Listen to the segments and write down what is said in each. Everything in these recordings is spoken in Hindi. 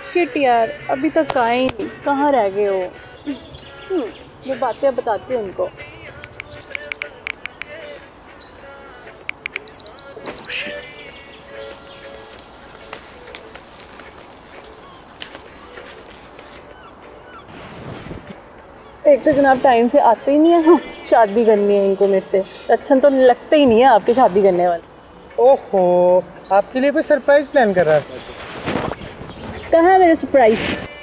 शिट यार, अभी तक आए ही नहीं, कहाँ रह गए हो? वो बातें बताती हूँ उनको। एक तो जनाब टाइम से आते ही नहीं है। हाँ, शादी करनी है इनको मेरे से। अच्छा तो लगता ही नहीं है आपकी शादी करने वाले। ओहो, आपके लिए कोई सरप्राइज प्लान कर रहा था? कहाँ है मेरा सरप्राइज?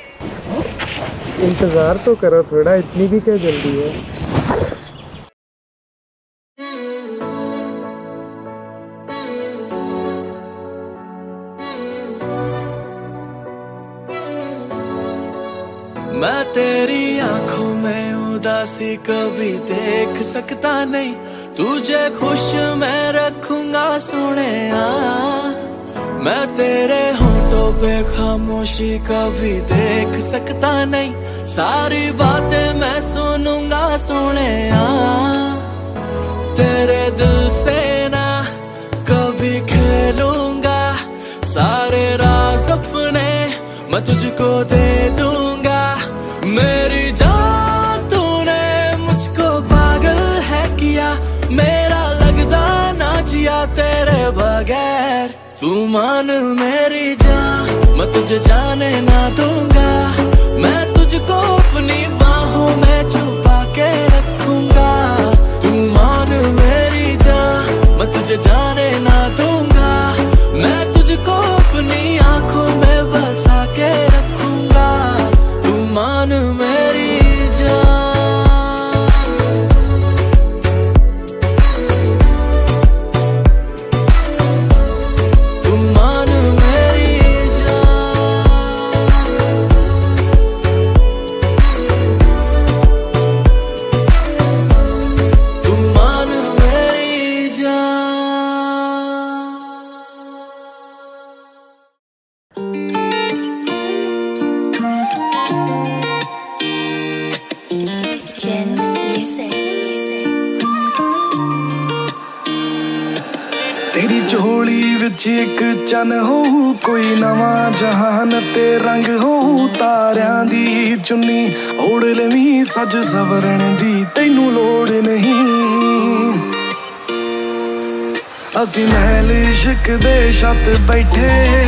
इंतजार तो करो थोड़ा, इतनी भी क्या जल्दी है? मैं तेरी आंखों में उदासी कभी देख सकता नहीं, तुझे खुश मैं रखूंगा सोने। मैं तेरे होठों पे खामोशी कभी देख सकता नहीं, सारी बातें मैं सुनूंगा सोने। तेरे दिल से ना कभी खेलूंगा, सारे राज अपने मैं तुझको दे दूंगा। मेरी जान तूने मुझको पागल है किया, मेरा लगदा ना जिया तेरे बगैर। तू मान मेरी जान, मैं तुझे जाने ना दूंगा, मैं तुझको अपनी बाहों में छुपा के रखूंगा। तू मान मेरी जान, मैं तुझे जाने ना दूंगा, मैं तुझको अपनी आंखों में बसा के रखूंगा। तू मान मेरी जान। तेरी झोली विच एक चन हो, कोई नवा जहान ते रंग हो। तारियां दी चुन्नी ओढ़ लवीं सज सवरण दी, तैनू लोड़ नहीं। असी महल इश्क दे छत बैठे,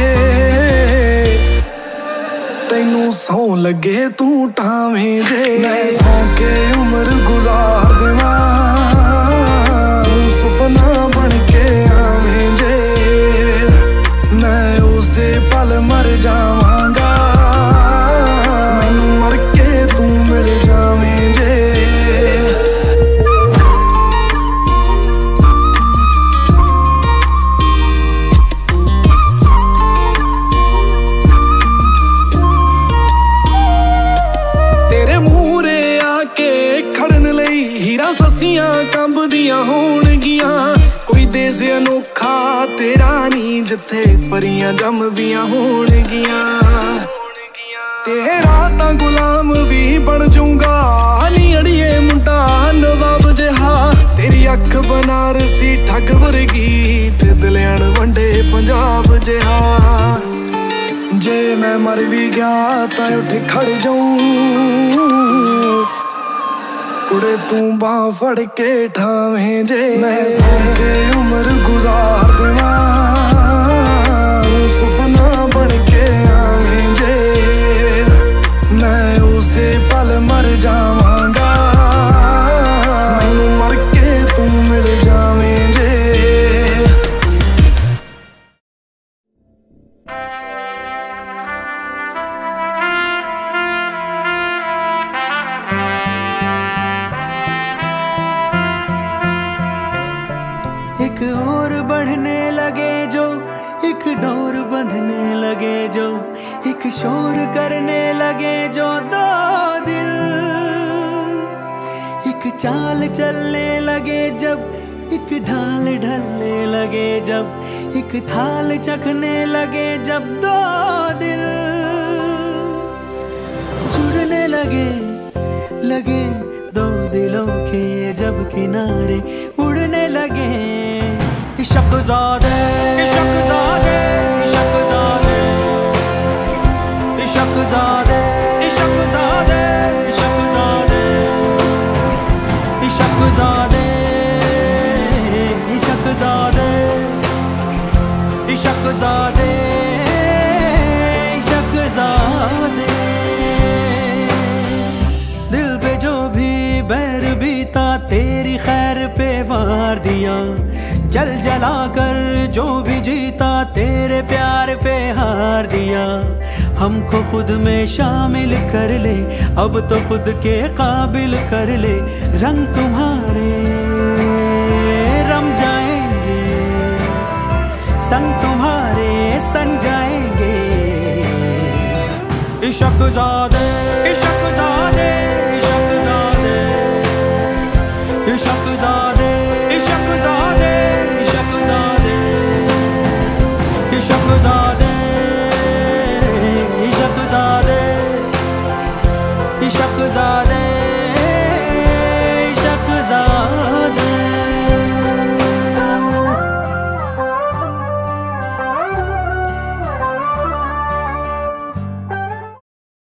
तैनू सौ लगे तू टावें जे। मैं सौ के उम्र गुजार देवां, तू सुपना बन के आवें जे। मैं उसे पल मर जावांगा, मैनू मर के तू मिल जावें जे। ससियां कंबदियां होणगियां, कोई देश अनोखा तेरा नी, जिथे परियां जमदियां होणगियां। तेरा तां गुलाम भी बन जाऊंगा, नी अड़िए मुंडा नवाब जिहा। तेरी अख बनारसी ठग वर्गी, ते दिलैन वंडे पंजाब जिहा। जे मैं मर भी गया तां उठ खड़ जाऊं, कुड़े तू बाह फड़ के ठावें जे। मैं सौ के उम्र गुजार देवां, सुपना बन के आवें जे। मैं उसे पल मर जावांगा, मैनू मर के तू मिल जावें जे। एक और बढ़ने लगे जो, एक डोर बंधने लगे जो, एक शोर करने लगे जो दो दिल। एक चाल चलने लगे जब, एक ढाल ढलने लगे जब, एक थाल चखने लगे जब दो दिल। जुड़ने लगे लगे दो दिलों के जब किनारे उड़ने लगे। इशक़ ज़ादे, इशक़ ज़ादे, इशक़ ज़ादे, इशकज़ादे इशकज़ादे। दिल पे जो भी बैर बीता तेरी खैर पे वार दिया, जल जला कर जो भी जीता तेरे प्यार पे हार दिया। हमको खुद में शामिल कर ले, अब तो खुद के काबिल कर ले। रंग तुम्हारे रम जाएंगे, संग तुम्हारे सन जाएंगे। इशकज़ादे इशकज़ादे इशकज़ादे इशकज़ादे इशकज़ादे इशकज़ादे इशक